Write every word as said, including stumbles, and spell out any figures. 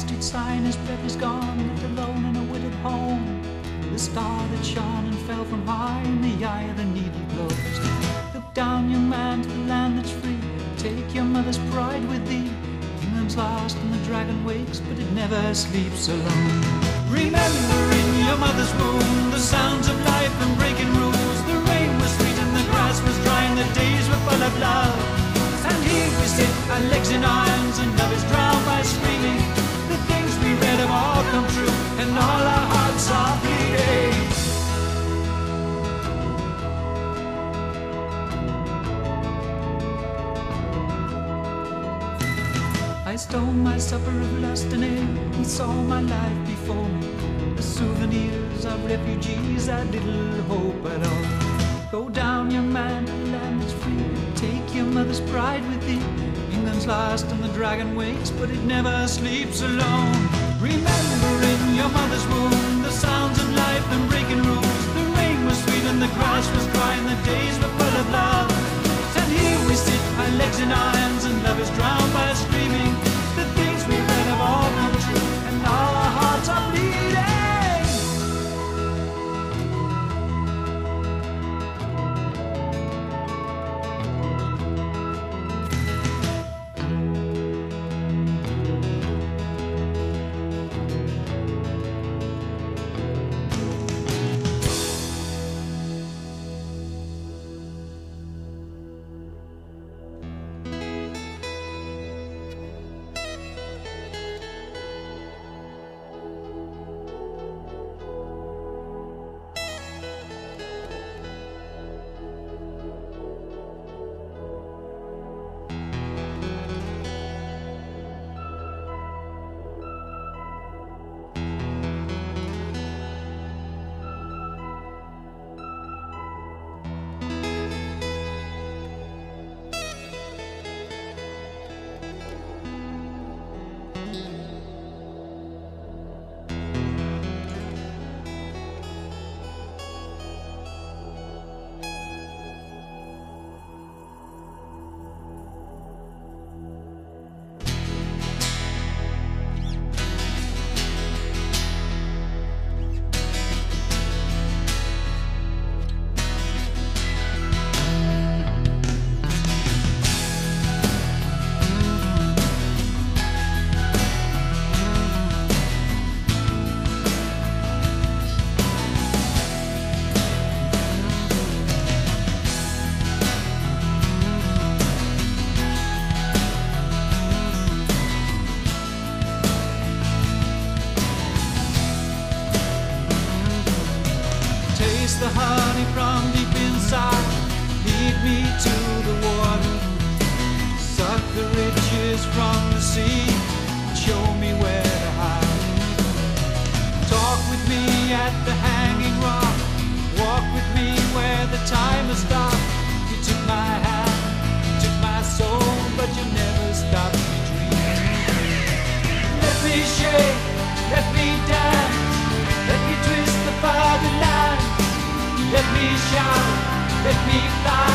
street sign, his breath is gone, left alone in a withered home. The star that shone and fell from high in the eye of the needle glows. Look down, young man, to the land that's free. Take your mother's pride with thee. England's lost and the dragon wakes, but it never sleeps alone. Remember in your mother's womb the sounds of life and breaking rules. The rain was sweet and the grass was dry and the days were full of love. And here we sit, our legs in irons, and love is drowned by screaming. The things we read have all come true, and all our hearts are bleeding. I stole my supper of lust and ale, and saw my life before me. The souvenirs of refugees, I little hope at all. Go down, young man, to the land that's free. Take your mother's pride with thee. England's lost and the dragon wakes, but it never sleeps alone. Remember in your mother's womb the sounds of life and breaking rules. The rain was sweet and the grass was dry and the days were full of love. And here we sit, our legs in irons, and love is drowned by screaming. The things we read have all come true, and all our hearts are bleeding. The honey from deep inside, lead me to the water. Suck the riches from the sea, show me where to hide. Talk with me at the hanging rock, walk with me where the time has stopped. You took my hand, you took my soul, but you never stopped me dreaming. Let me shake, let me dance, let me twist the fatherland. Let me shout, let me fly.